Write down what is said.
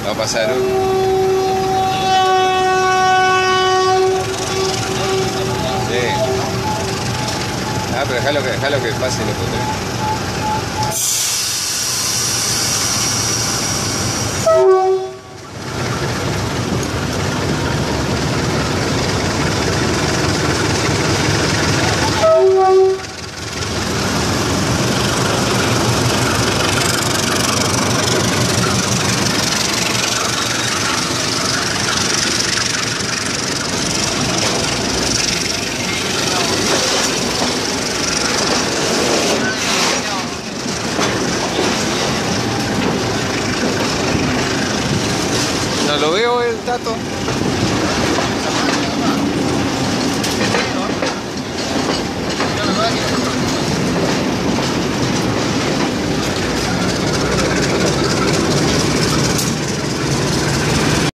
Va a pasar un... Sí. Ah, pero dejalo que pase lo que... No lo veo el Tato.